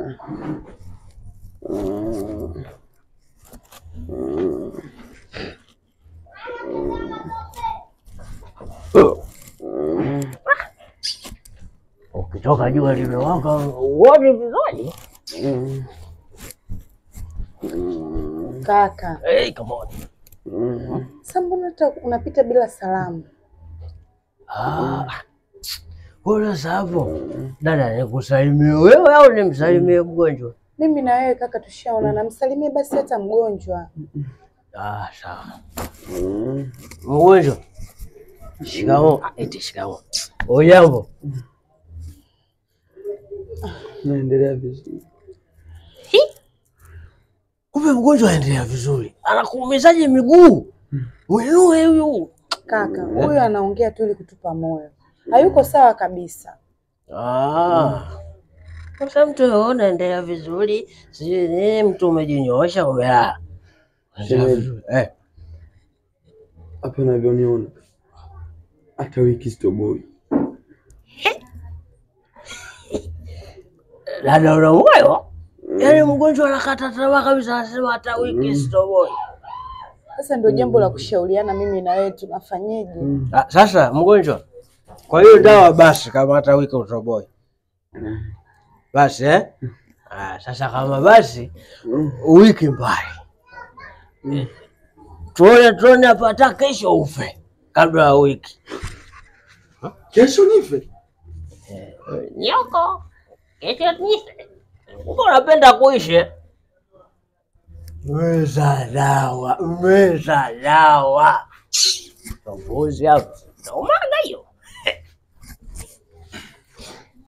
Ukitoka jua limewaka wote vizuri. Kaka. Hey, come on. Sasa mbona unapita bila salamu? Kuna sababu. Dada nikusalimie wewe au nimsalimie mgonjwa? Mimi na wewe kaka tushaona, na msalimie basi hata mgonjwa. Sawa. Mgonjwa. Shikamoo. Eti shikamoo. Hujambo? Naendelea vizuri. Kumbe mgonjwa anaendelea vizuri. Anakuumizaje miguu? Wewe huyu. Kaka, huyu anaongea tu ili kutupa moyo. Hayuko sawa kabisa. Sasa mtu anaendelea vizuri, si mtu umejinyoosha umelala. Hapa unavyoniona hata wiki sitoboi. Dada una moyo? Yaani mgonjwa anakata tamaa kabisa, anasema hata wiki sitoboi. Sasa ndio jambo la kushauriana mimi na wewe, tunafanyeje? Sasa mgonjwa, kwa hiyo dawa basi kama hata wiki utoboi. Basi sasa kama basi wiki mbali. Tuone hapa hata kesho ufe kabla ya wiki. Kesho nife? Nyoko. Kesho nife. Unapenda kuishi? Meza dawa. Mbuzi hapo. Umaga hiyo.